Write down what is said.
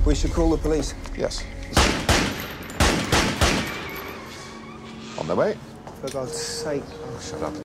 We should call the police. Yes. On their way. For God's sake. Oh, shut up.